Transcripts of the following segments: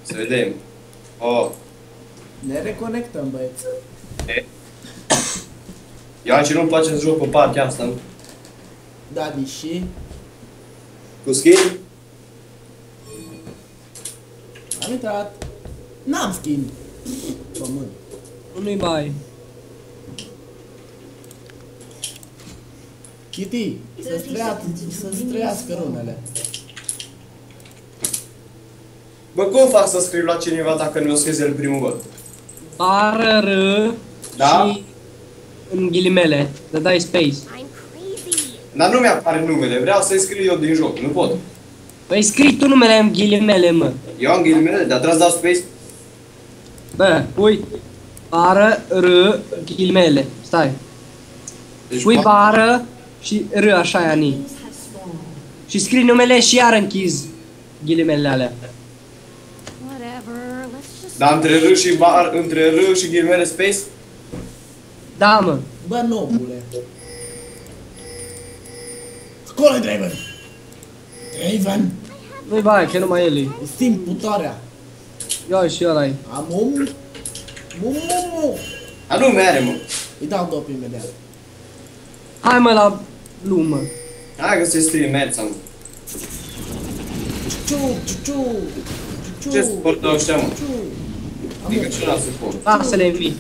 Să vedem. Oh. Ne reconectăm, băieți. Ia ce nu-mi place să joc pe partea asta, nu? Da, deși... Cu skin? Am intrat. N-am skin. Pământ. Nu-i bai. Kitty, să-ți trăiască runele. Bă, cum fac să scriu la cineva dacă nu o scriu el primul, bă? R, R Da? și în ghilimele, să dai space. Dar nu mi-apare numele, vreau să-i scriu eu din joc, nu pot. Păi scrii tu numele în ghilimele, mă. Eu am ghilimele, dar trebuie să dau space? Bă, uite. R, R, ghilimele. Stai. Deci, Pui bară și R, așa e ani. Și scrii numele și iar închizi ghilimele alea. dar între R și ghilimele space? Da, mă. Bă, nobule. Acolo-i Draven! Draven! Nu-i bai, că numai el e. Simt putoarea. Ia și ăla-i. Am Mumu! A, nu mere, mă. Îi dau dop imediat. Hai mă la lumă. Hai că se scrie merța, mă. Ciu! Ce suportă ăștia, mă? Adică ce n-a suport? Lasă să le învii.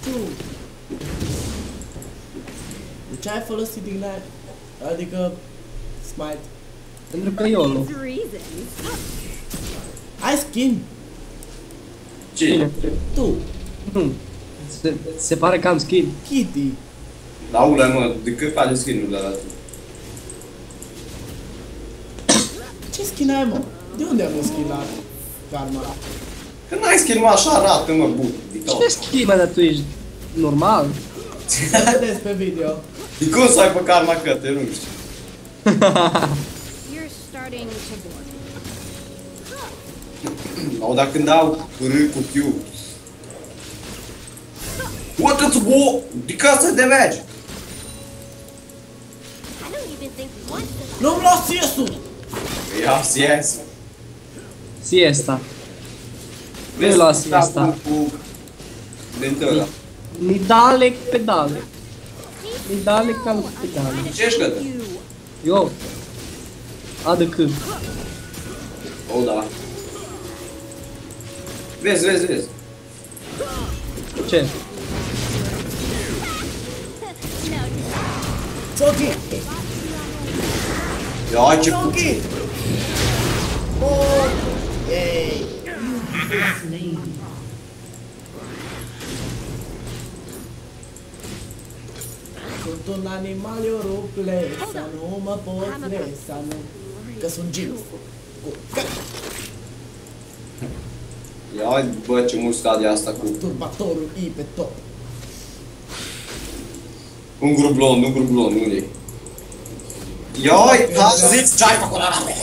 De ce ai folosit Ignite? Adică... Smite. Pentru că eu nu. Ai skin? Ce? Tu. Nu. Se pare că am skin. Kitty. Laule, mă, de cât face skin-ul de la tu? Ce skin ai, mă? De unde am un skin la Karma? Că n-ai skin, mă, așa arată, mă, bun. Ce skin, mă, dar tu ești normal? Vedeți pe video. De cum să ai pe Karma Căte, nu știu. Au, dar când dau R cu Q. What the fuck? De casă de mergi? Nu-mi lua CS-ul! Ia, CS. Siesta. Nu la siesta. Dentăla. Ni dale pedale. Ni dale cal pedale. Ce ești, Cătă? Eu. Adă cât. O, da. Vezi. Ce? Choki! Ia, ce Choki! Oh! Yay! Sunt un animal, eu ruple, să nu mă pot să nu... Că sunt Jinx. Ia, bă, ce mult scade asta cu... Turbatorul I pe top. Un grup blond, unde-i? Ia, zici ce ai făcut la mea?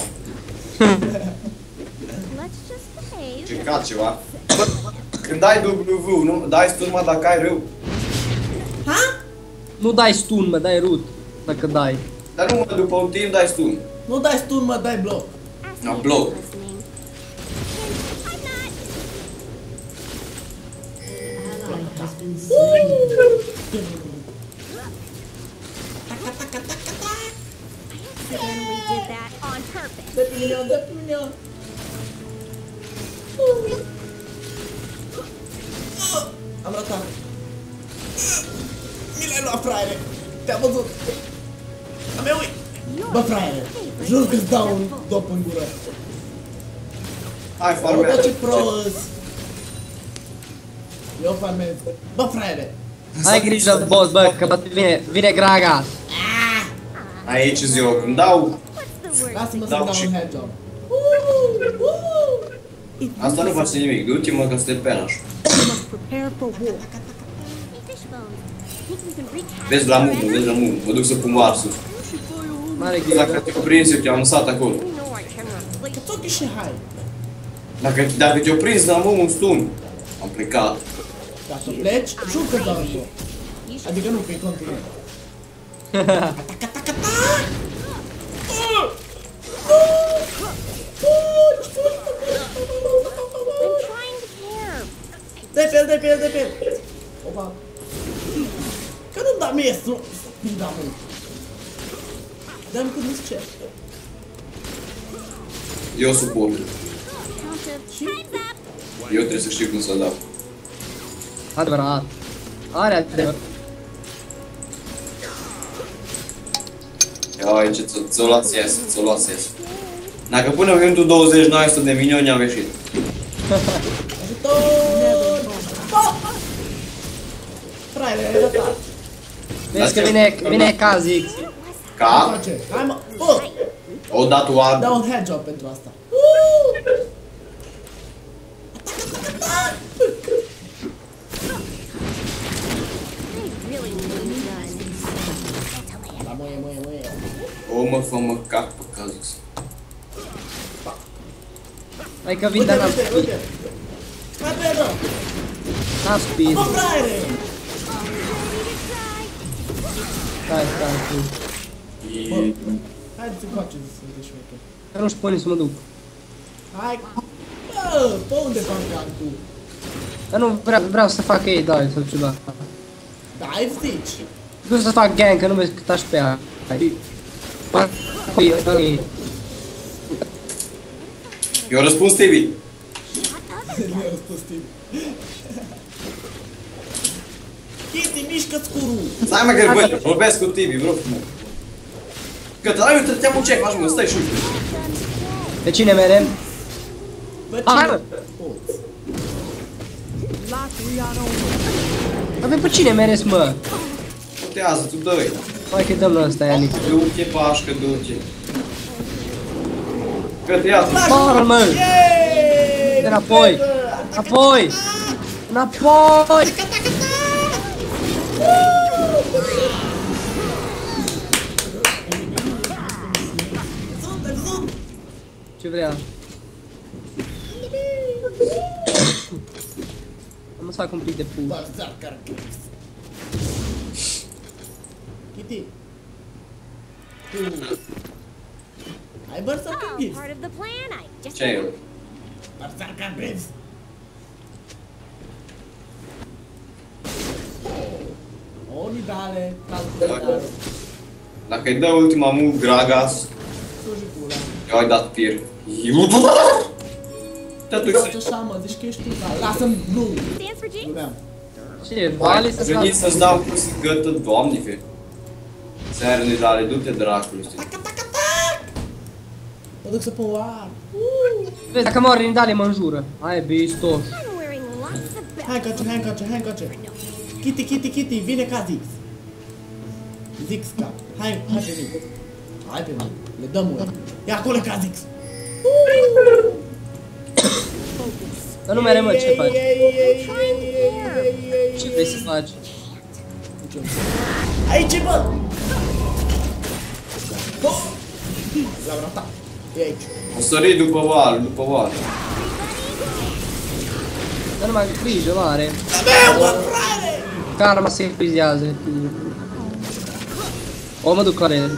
Ce cat ceva? Bă, când dai W, nu dai stun, mă, dacă ai rău. Ha? Nu dai stun, mă, dai root. Dacă dai. Dar nu, mă, după un timp dai stun. Nu dai stun, mă, dai bloc. No, bloc. Dă pe mine. Am ratat. Mi l-ai luat, fraiere. Te-am văzut. Am eu. Bă, fraiere, jur că-ți dau un dop în gură. Hai, Bă, farmează. ce prost. Eu farmez. Bă, fraiere. Ai grijă, boss, bă, că vine Gragas. Aici-zi eu, când dau... Lasă-mă să Dau dau și- un headjob. Asta nu face nimic, du-te, mă, că suntem penaș. Vezi la muncă, mă duc să pun varsul. Mare grijă. Dacă te-o prins, eu te-am lăsat acolo. Că tochi și hai. Dacă te-o prins, n-am un stun. Am plecat. Dacă pleci, jur că dau un joc. Adică nu, că-i continuu. Dai pe el. Opa. Că nu-mi da mie spinda, mă. Dă-mi cât nu-ți cer. Eu suport. Și? Eu trebuie să știu cum să dau. Adevărat. Are adevărat. Ia aici, ți-o luați ies. Dacă până în momentul 20 n-ai 100 de milioni, am ieșit. Ajutor! Fraile, ai rătat. Vezi că vine Kha'Zix. Ca? Hai mă, bă! O dat oad. Dau un headshot pentru asta. Da, măie. O mă, fă-mă cac pe Kha'Zix. Hai că vin, dar n-am speed. Uite. Hai pe el, N-am speed. bă, fraile! Stai. Haideți încoace să se deșmecă. Că nu-și pune să mă duc. Hai, bă, pe unde fac tu? Dar nu vreau să fac ei dive sau ceva. Dive zici? Vreau să fac gang, că nu vezi cât aș pe aia. Eu răspuns Tibi. Mi-a răspuns timp. Kitty, mișcă-ți curul! Stai mă că băi, vorbesc cu Tibi, vreau frumos. Că te-am un check, faci mă, stai și uite. Pe cine merem? Bă, Hai, mă! poți? Avem pe cine mereți, mă? Putează, tu dă-i. Hai că dăm la ăsta, Ianic. Du-te, pașcă, du-te. Că te ia. Bară, mă! Yeeey! Înapoi! Înapoi! Înapoi! Ce vrea? Am să fac un pic de push. Berserker Clips. Kitty. Tu. Ai Berserker Clips? Part of the plan. I just Ce e el? Berserker Clips. Onidale, calculare. Dacă îi dă ultima move, Gragas, Suji pula. eu ai dat tir. Te duci Faci așa, mă, zici că ești tu, da. Lasă-mi blue. stands for Jinx. Vreau. Ce? Vali să-ți fac? Venit să-ți dau cu gătă, doamne, fe. Serenidale, du-te dracului, știi? Mă duc să pun war. Vezi, dacă mor Rindale mă înjură. Hai, bistoș. I'm wearing lots of bells. Hai încoace. Kitty, vine ca Zix. Zixca. Hai pe mine. Hai pe mine. Le dăm una. Ia acolo ca Zix. Dar nu mere, mă, ce faci? Ce vrei să faci? Aici, bă! Bă! L-am ratat. E aici. O sări după val. Dar numai grijă mare. Meu, bă, frate! Karma se frizează. O, mă duc la el.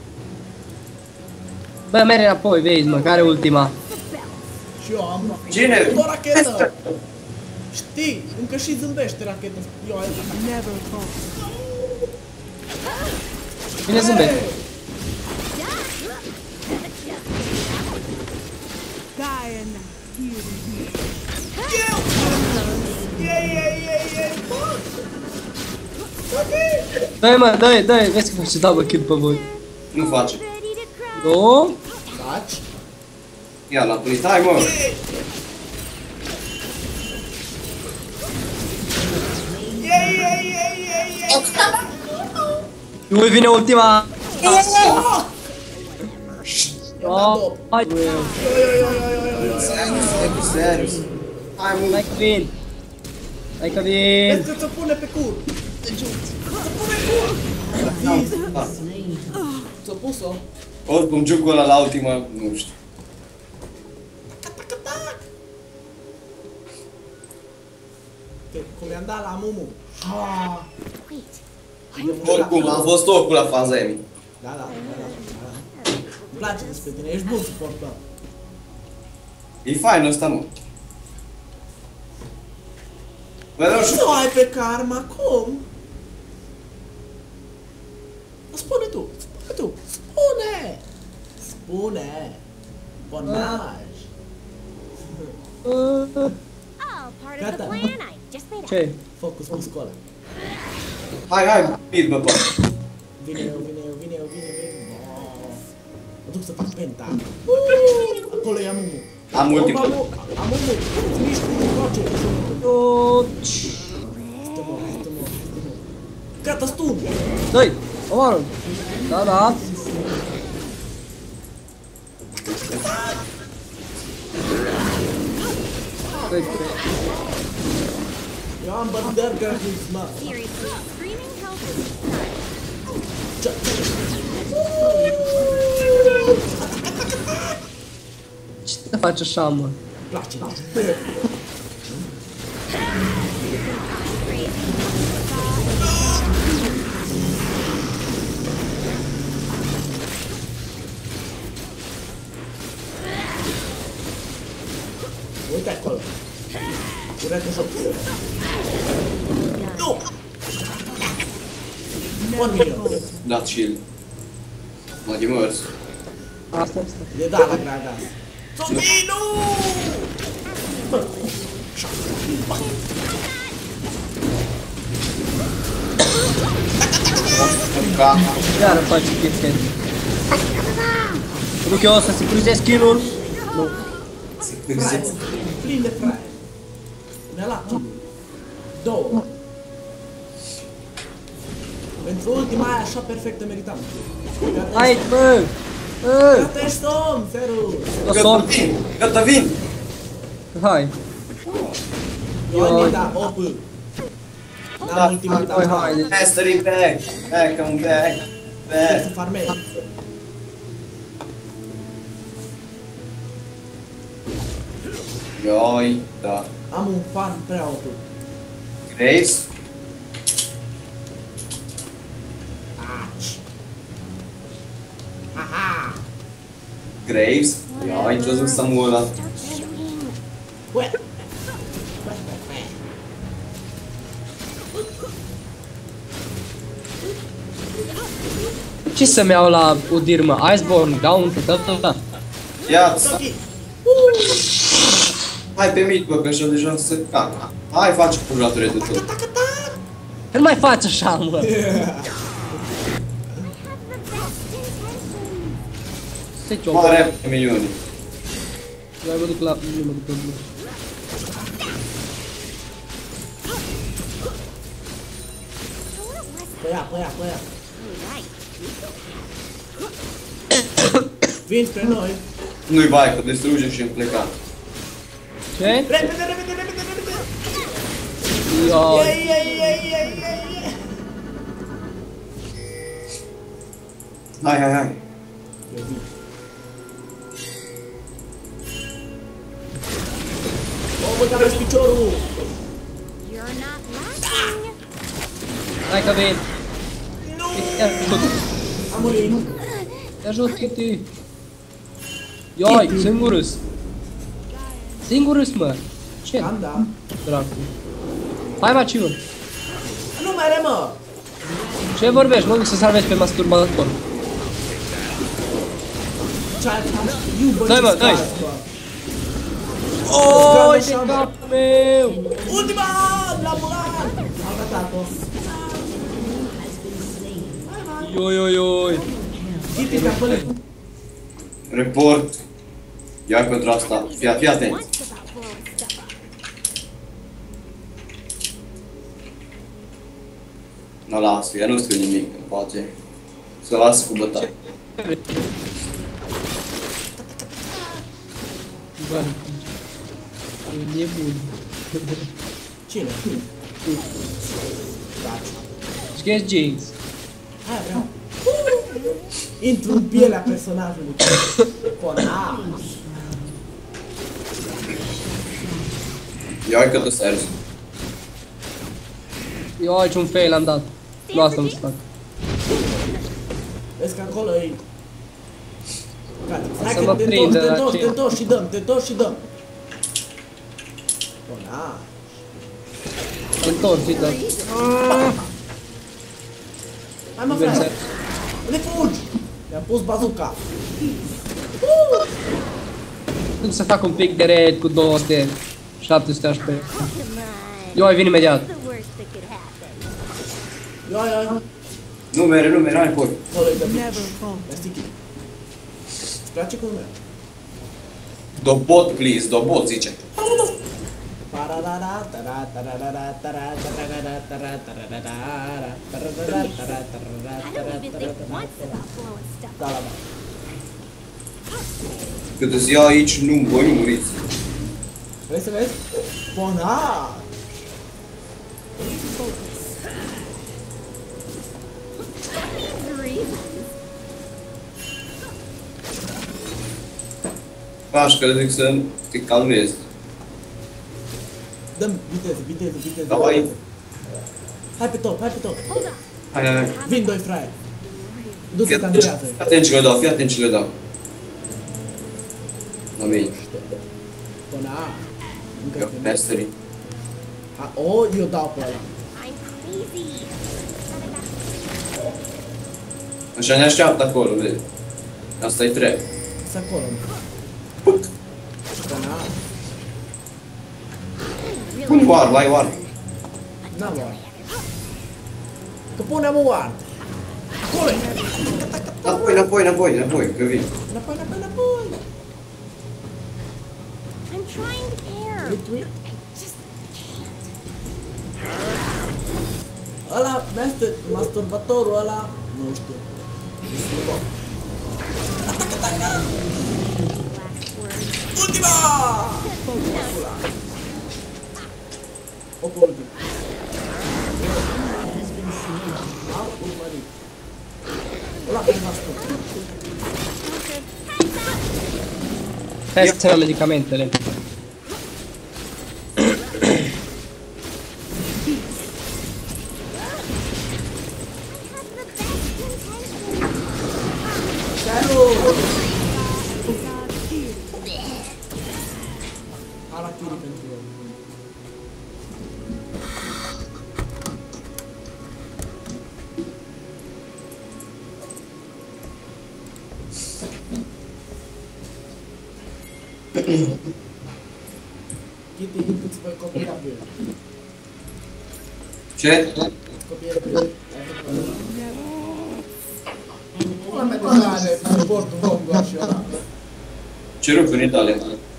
Bă, mere înapoi, vezi, mă, care ultima? Și eu am Cine? o rachetă. Știi, încă și zâmbește racheta. Eu ai... Bine zâmbet. Ei, bă! Dă-i, mă, dă-i, vezi că face double kill pe voi. Nu face. Ready to cry. Nu? Taci. Ia l-a prit, hai mă. Ui, vine ultima. Oh, Hai, Serios. Hai mă. hai că vin. Hai că vin. vezi că ți-o pune pe cur. Da. Ți-o pus-o. Oricum, jucul ăla la ultima, nu știu. Cum i-am dat la Mumu. Ha! Wait. Oricum, am fost oricum la faza Emi. Da. Îmi place despre tine, ești bun suportor. E fain ăsta, mă. Bă, nu știu. Nu ai pe karma, cum? Spune tu, spune tu, spune! Spune! Bonaj! Oh, part of the Gata. plan. I just made up. Ce? Focus muscola. Hai, mid, bă, bă. Vine eu. Mă duc să fac penta. Acolo e Amumu. Am ultim. Amumu, miști cu coace. Stă-mă. Gata, stun! Doi! Omoară! Da. Doi, trei. Eu am bandar gratuit, mă. Seriously, screaming help is Ce te faci așa, mă? Place. Uite acolo. Uite joc. Nu! 1 milion. Da, chill. Mă, de mers. Asta. Le da la graga. Zombie, nu! Ca. Iară faci chestia. Duc eu să securizez kill-ul. Nu. Plin de fraier. Ne-a luat kill-ul. 2. Pentru ultima aia așa perfectă meritam. Hai, bă! Gata, ești somn, serios. O somn. Gata, vin! Hai. Eu am dat 8. N-am ultima Hai. Mastery back! Back. Trebuie să farmezi. Ioi, da. Am un fan prea auto. Graves? Aci. Aha! Graves? Ioi, ce-o zis Samuel ăla? start shooting. Ue! Ce să-mi iau la Udir, mă? Iceborne, down, tot. Ia, Toki! hai pe mid, bă, că așa deja se cacă. Hai, faci curature de tot. Nu mai faci așa, mă! I have the best intentions. Se ce-o Mare milioane. Eu mă duc la... Nu mă duc la... Pe ea. Right. Vin spre noi. Nu-i vai, că distrugem și am plecat. Ce? Repede! Ioi. Ei! Hai. Eu vin. O, bă, care-și piciorul! You're not lasting. Hai că vin. Nu! Te ajut. Am murit. Te ajut, Kitty. Ioi, singurus, mă. Ce? Am, da. Dracu. Hai, Maciu. Nu mere, mă! Ce vorbești? Mă duc să salvezi pe masturbator. Dai, mă, dai. Oh, Oi, de cap meu! Ultima! La murat! Am ratat-o. Ioi. Kitty, te-am pălit. Report. Ia pentru asta. Fii atent. Once about blowing stuff up. Nu las, eu nu scriu nimic, îmi place. Să las cu bătaie. Bă, e nebun. Cine? Taci. Știi Jinx? Hai, vreau. Intru în pielea personajului. Conaj. Ia că te serzi. Eu aici un fail am dat. Nu asta nu fac. Vezi că acolo e... Gata. Hai Să că mă te prindă la întorci, ce- te întorci și dăm. Conaj. Întors, uite. Hai mă, frate! Unde fugi? Mi-am pus bazuca! Cum să fac un pic de red cu 200, 700 HP. Come on. Eu ai vin imediat. The worst that could happen. Ia. Nu mere, hai poi. Ăla e de mic. E sticky. Îți place cum e? Do bot, please, do bot, zice. I don't even think once about blowing stuff Da, up. da, da. Cât îți ia aici, voi nu muriți. Vrei să vezi? Bona! Reasons. Faci că le zic să te calmezi. Dă-mi viteză. Da, hai. Hai pe top. Hold on. Hai. Vin doi fraieri. Du-te Fii că angrează. fii atent ce le dau. La mine. Bona! Încă Eu te mastery. eu dau pe ăla. I'm crazy. Așa ne așteaptă acolo, vezi. Asta e trep. Să acolo. Bona! Pune war, lai war. N-am luat. Că punem o ward. Acolo e! Înapoi, că vin. Înapoi. I'm trying to care. Wait. I just Ăla, masturbatorul ăla, nu știu. last word. Ultima! Opa, ultima. Am urmărit. Ăla pe masturbator. Hai să ținem medicamentele. Harakiri pentru el. Kitty, îți voi copia pe el. Ce? Îți copiez pe el. Pula mea de tare, suportul Vongo și ăla. Ce rup în Italia?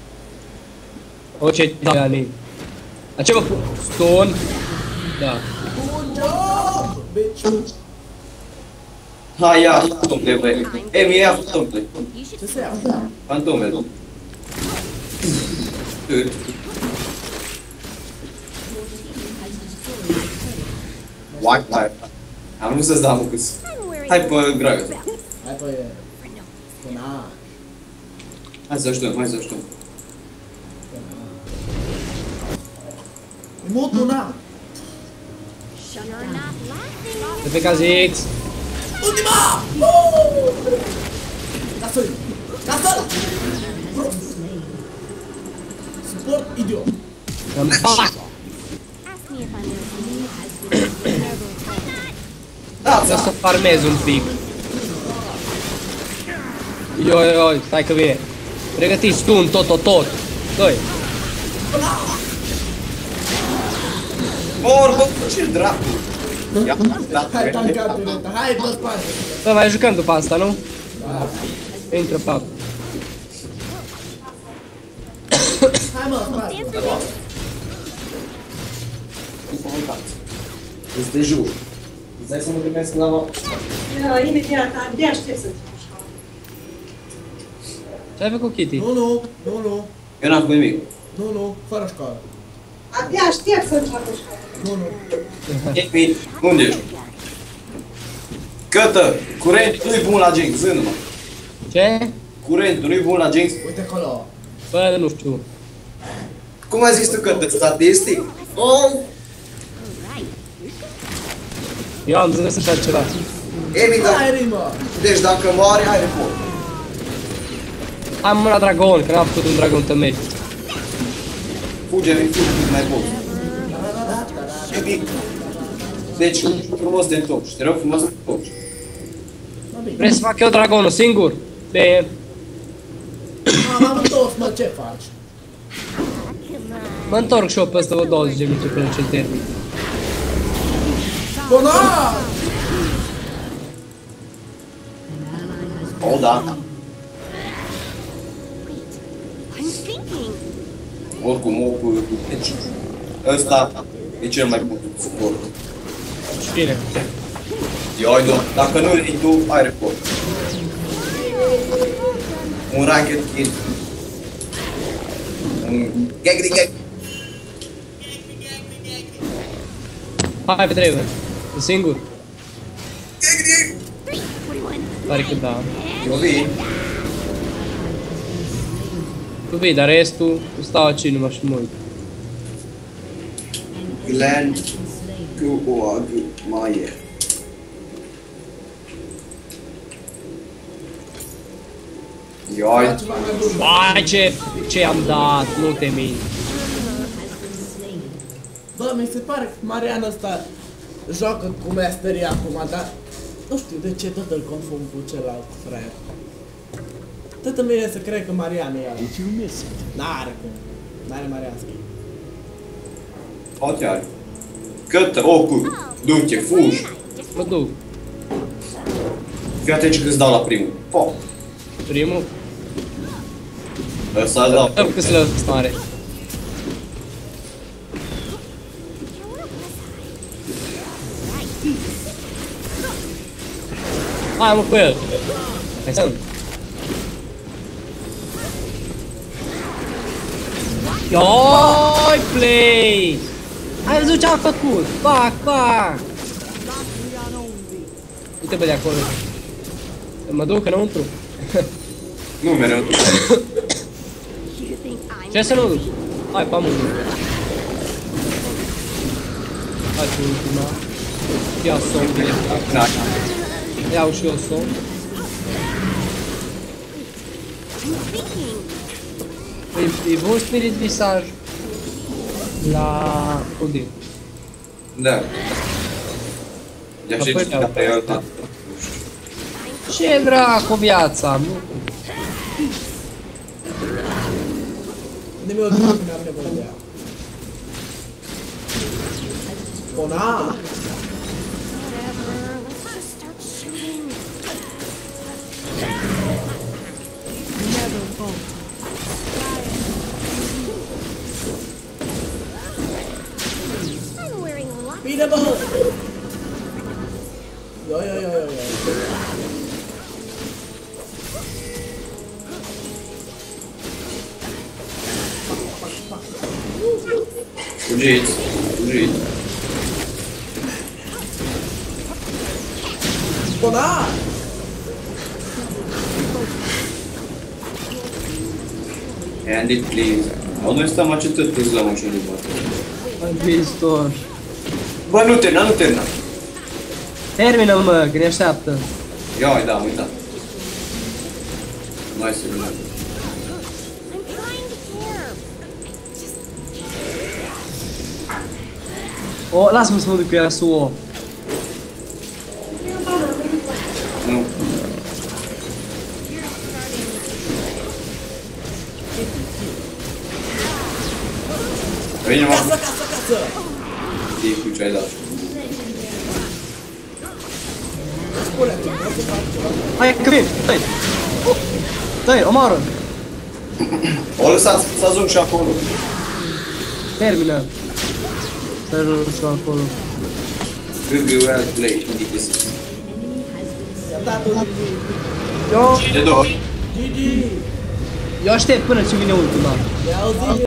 O ce italiani. La ce vă pun? Stone. Da. Good job, bitch! Hai, ia, fantomele, băi. Mie ia fantomele. You should Ce se ia? Fantomele. Wi-Fi. Am vrut să-ți dau câți. I'm wearing Hai pe Gragas. Hai pe... Până... Hai să ajutăm. E mutul, na! You're not laughing. De pe Kha'Zix. Ultima! Lasă-l! Suport idiot! Am pac. Ask me if I'm listening. Vreau să farmez un pic. Ioi, stai că vine. Pregătiți stun, tot. Doi. Bă, ce dracu! Ia, Hai, tancat, Violeta, hai pe spate! Bă, mai jucăm după asta, nu? Intră pap. Hai mă, spate! Îți de jur. Îți dai să mă primesc la... Imediat, abia aștept să fiu așa. Ce ai făcut, Kitty? Nu! Eu n-am făcut nimic. Nu, fără școală. Abia aștept să înceapă școala. Nu. Emi, unde ești? Cătă, curentul nu-i bun la Jinx, zână-mă. Ce? Curentul nu-i bun la Jinx. Uite acolo. Bă, nu știu. Cum ai zis tu, Cătă, statistic? Oh! Eu am zis așa ceva. Emi, da. Hai, rimă! Deci dacă moare, hai report. Am la dragon, că n-am făcut un dragon tămeri. Fuge, Emi, fuge, cât mai poți. Deci, frumos de top. Te rog frumos de top. Vrei să fac eu dragonul singur? Bine. Am întors, mă, ce faci? Mă întorc și eu peste vreo 20 de minute până ce termin. Bună! O, da. I'm thinking. Oricum, deci, ăsta e cel mai bun suport. Bine. Eu ai doar. Dacă nu îl iei tu, ai report. Un ranked kill. Un gag. Hai pe Draven. E singur? What do you want? Pare că da. Eu vii. Tu vii, dar restul stau aici numai și mă uit. Glenn. Cu mai e. Ioi. Vai, ce am dat, nu te mint. Bă, mi se pare că Marian ăsta joacă cu masteria acum, dar nu știu de ce tot îl confund cu celălalt fraier. Tot îmi vine să cred că Marian e ăla. N-are cum. N-are Marian skin. Poate are. Cătă, ocu, du-te, fugi. Mă duc. Fii atent ce când-ți dau la primul. Po. Primul. Ăsta îți dau. Dăm cât să stare. Hai mă cu el. Hai să. Ioi, play! Ai văzut ce am făcut? Pac! Uite bă de acolo. Mă duc înăuntru. Nu, mereu. You think I'm Ce să nu duc? Hai, pe amul. Hai cu ultima. Ia somn bine. Da. Iau și eu somn. thinking? E bun spirit visaj. La Odin. Da. Ia și Apoi care e ăsta. Ce vrea cu viața? Nu? De-mi o duc, n-am nevoie de ea. Bona! Whatever. Let's just start shooting. I'm wearing lots. Bine, bă! Ioi. Fugiți. Bona! And it please. Noi stăm acetăt câți la mașină de bătă. Agristor. Bă, nu termina. Termină mă, că ne așteaptă. Ioi, da, am uitat. Noi să vină. I'm trying here. O, lasă-mă să mă duc cu Yasuo. Nu. Vine mă. Casă! Știi cu ce ai dat. Spune-mi, vreau să fac ceva. Hai că vin, dai! Dai, omoară! O lăsați să ajung și acolo. Termină! Să ajung și acolo. Good well play, indicisiv. I-am dat un Eu, De două. GG! eu aștept până ce vine ultima. I-au zis